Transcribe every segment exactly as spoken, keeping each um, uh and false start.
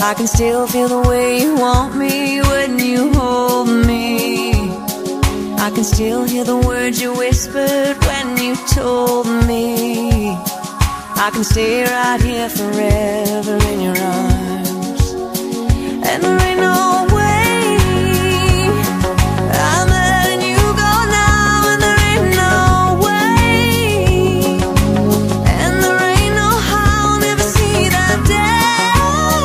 I can still feel the way you want me when you hold me. I can still hear the words you whispered when you told me I can stay right here forever in your arms. And there ain't no way I'm letting you go now, and there ain't no way, and there ain't no how I'll never see that day.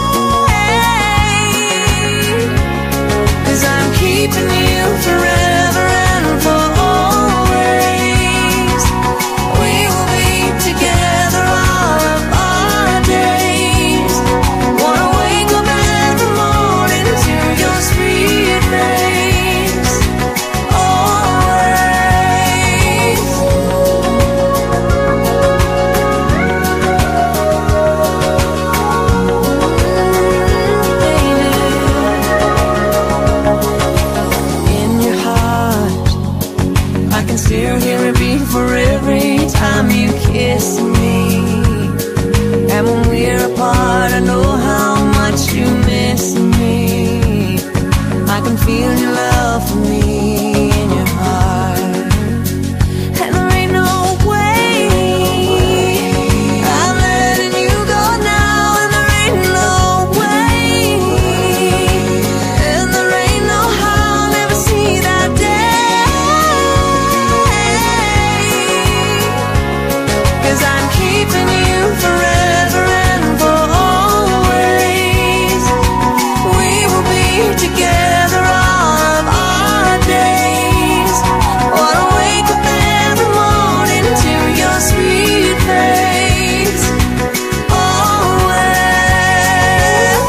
'Cause I'm keeping you forever and for always. We will be together all of our days. Wanna wake up every morning to your sweet face. Always. Baby, in your heart I can still hear it beat for every time you kiss me. And when we're apart, I know how much you miss me. I can feel your love for me in your heart. And there ain't no way I'm letting you go now, and there ain't no way, and there ain't no how I'll never see that day. 'Cause I'm keeping you forever and for always. We will be together all of our days. Wanna wake up every morning to your sweet face. Always.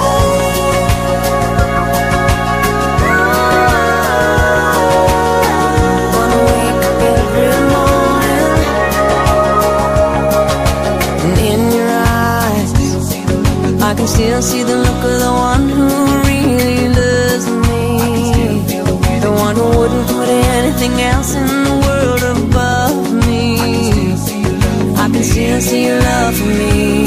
Wanna wake up every morning, and in your eyes I can still see the look of the one who really loves me, the one who wouldn't put anything else in the world above me. I can still see your love for me